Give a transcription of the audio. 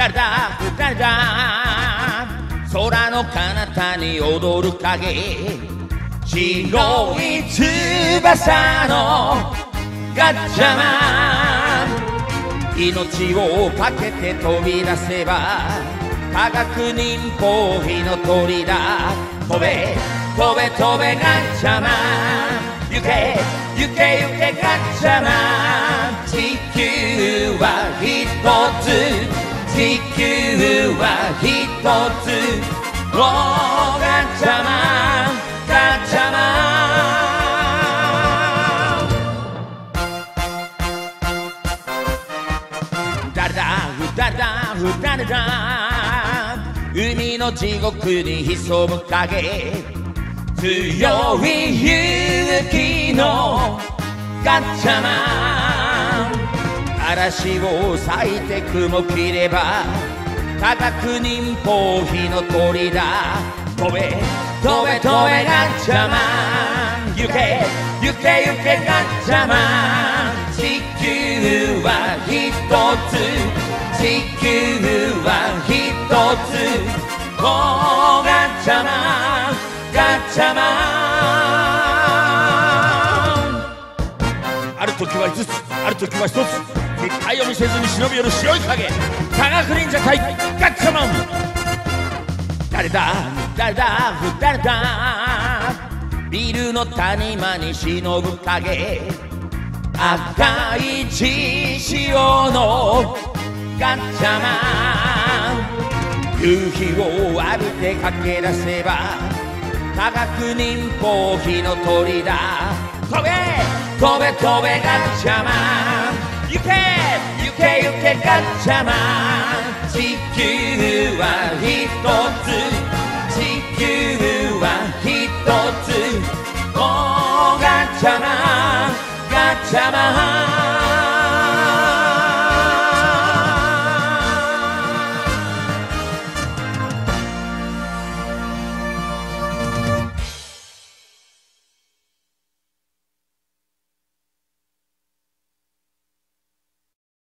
誰だ誰だ空の彼方に踊る影白い翼のガッチャマン命をかけて飛び出せば科学忍法火の鳥だ飛べ飛べ飛べガッチャマン行け行け行けガッチャマン地球は一つ地球は一つおーガッチャマンガッチャマン誰だ誰だ誰だ海の地獄に潜む影強い勇気のガッチャマン嵐を裂いて雲切れば科学忍法火の鳥だ飛べ飛べ飛べガッチャマン行け行け行けガッチャマン地球は一つ地球は一つおーガッチャマンガッチャマンある時は5つある時は1つ敵対を見せずに忍び寄る白い影科学忍者隊ガッチャマン誰だ誰だ誰だビルの谷間に忍ぶ影赤い血潮のガッチャマン夕日を浴びて駆け出せば科学忍法火の鳥だ飛べ飛べ飛べガッチャマン行け行け行けガッチャマン地球は一つ地球は一つおーガッチャマンガッチャマン